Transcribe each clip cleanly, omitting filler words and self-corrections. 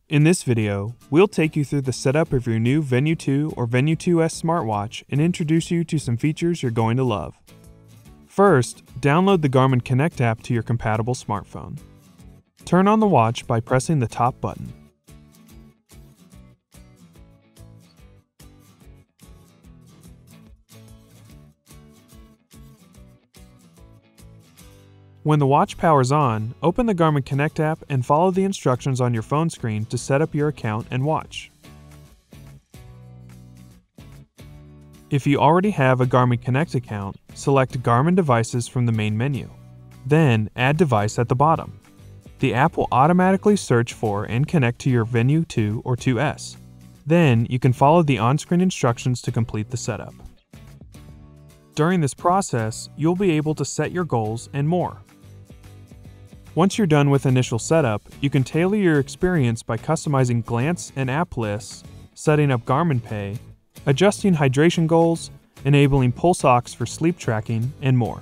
In this video, we'll take you through the setup of your new Venu 2 or Venu 2S smartwatch and introduce you to some features you're going to love. First, download the Garmin Connect app to your compatible smartphone. Turn on the watch by pressing the top button. When the watch powers on, open the Garmin Connect app and follow the instructions on your phone screen to set up your account and watch. If you already have a Garmin Connect account, select Garmin Devices from the main menu. Then, Add Device at the bottom. The app will automatically search for and connect to your Venu 2 or 2S. Then, you can follow the on-screen instructions to complete the setup. During this process, you'll be able to set your goals and more. Once you're done with initial setup, you can tailor your experience by customizing glance and app lists, setting up Garmin Pay, adjusting hydration goals, enabling pulse ox for sleep tracking, and more.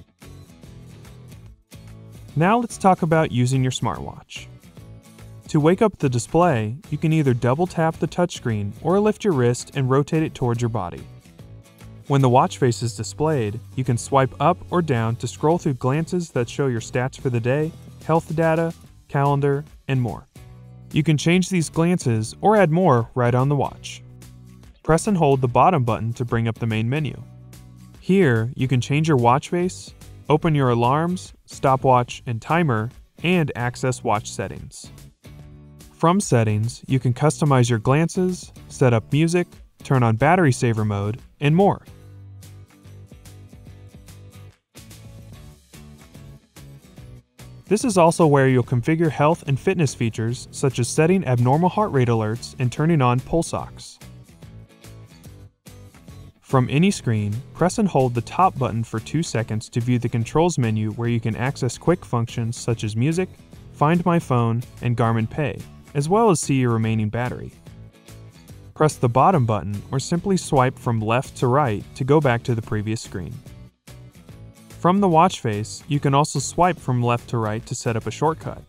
Now let's talk about using your smartwatch. To wake up the display, you can either double tap the touchscreen or lift your wrist and rotate it towards your body. When the watch face is displayed, you can swipe up or down to scroll through glances that show your stats for the day, health data, calendar, and more. You can change these glances or add more right on the watch. Press and hold the bottom button to bring up the main menu. Here, you can change your watch face, open your alarms, stopwatch, and timer, and access watch settings. From settings, you can customize your glances, set up music, turn on battery saver mode, and more. This is also where you'll configure health and fitness features such as setting abnormal heart rate alerts and turning on pulse ox. From any screen, press and hold the top button for 2 seconds to view the controls menu where you can access quick functions such as music, Find My Phone, and Garmin Pay, as well as see your remaining battery. Press the bottom button or simply swipe from left to right to go back to the previous screen. From the watch face, you can also swipe from left to right to set up a shortcut.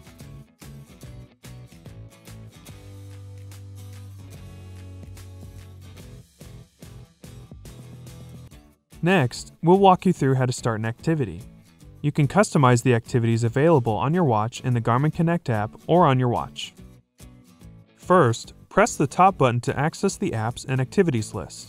Next, we'll walk you through how to start an activity. You can customize the activities available on your watch in the Garmin Connect app or on your watch. First, press the top button to access the apps and activities list.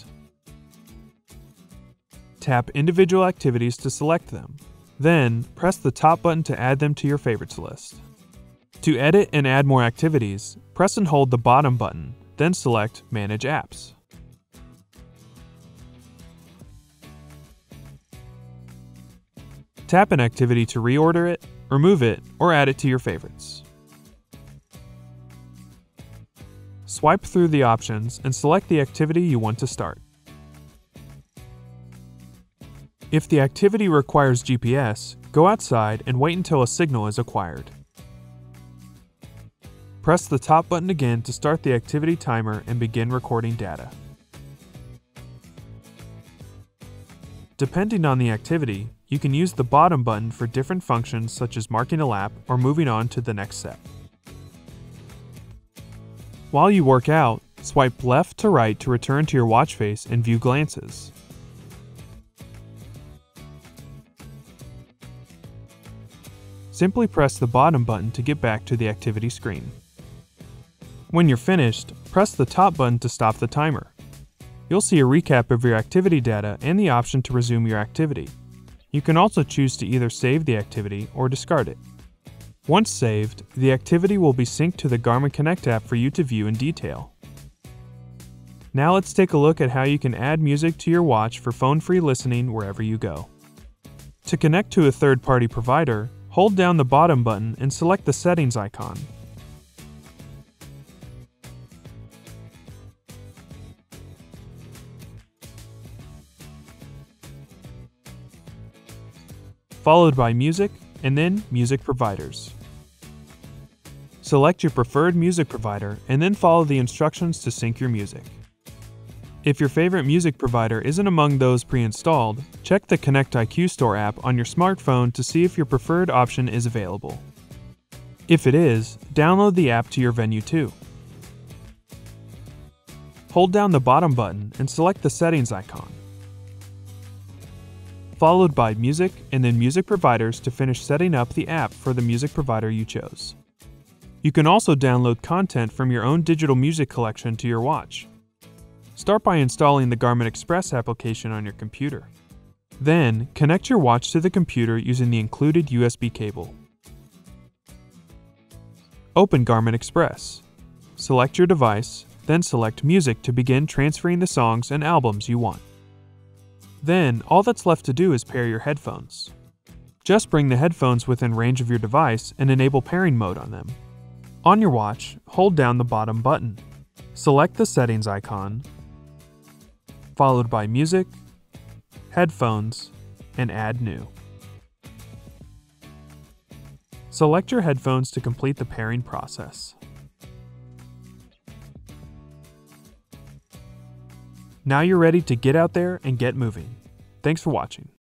Tap individual activities to select them. Then, press the top button to add them to your favorites list. To edit and add more activities, press and hold the bottom button, then select Manage Apps. Tap an activity to reorder it, remove it, or add it to your favorites. Swipe through the options and select the activity you want to start. If the activity requires GPS, go outside and wait until a signal is acquired. Press the top button again to start the activity timer and begin recording data. Depending on the activity, you can use the bottom button for different functions such as marking a lap or moving on to the next set. While you work out, swipe left to right to return to your watch face and view glances. Simply press the bottom button to get back to the activity screen. When you're finished, press the top button to stop the timer. You'll see a recap of your activity data and the option to resume your activity. You can also choose to either save the activity or discard it. Once saved, the activity will be synced to the Garmin Connect app for you to view in detail. Now let's take a look at how you can add music to your watch for phone-free listening wherever you go. To connect to a third-party provider, hold down the bottom button and select the settings icon. Followed by Music, and then Music Providers. Select your preferred music provider and then follow the instructions to sync your music. If your favorite music provider isn't among those pre-installed, check the Connect IQ Store app on your smartphone to see if your preferred option is available. If it is, download the app to your Venu 2. Hold down the bottom button and select the settings icon, followed by Music and then Music Providers to finish setting up the app for the music provider you chose. You can also download content from your own digital music collection to your watch. Start by installing the Garmin Express application on your computer. Then, connect your watch to the computer using the included USB cable. Open Garmin Express. Select your device, then select Music to begin transferring the songs and albums you want. Then, all that's left to do is pair your headphones. Just bring the headphones within range of your device and enable pairing mode on them. On your watch, hold down the bottom button. Select the settings icon, followed by Music, Headphones, and Add New. Select your headphones to complete the pairing process. Now you're ready to get out there and get moving. Thanks for watching.